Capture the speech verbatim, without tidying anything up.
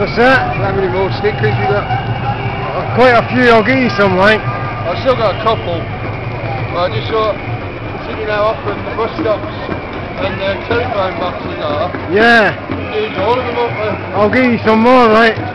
What's that? How many more stickers you got? Uh, quite a few, I'll give you some, mate. I've still got a couple. But I just thought, considering how often the bus stops and the telephone boxes are, Yeah. use all of them up there. I'll give you some more, mate.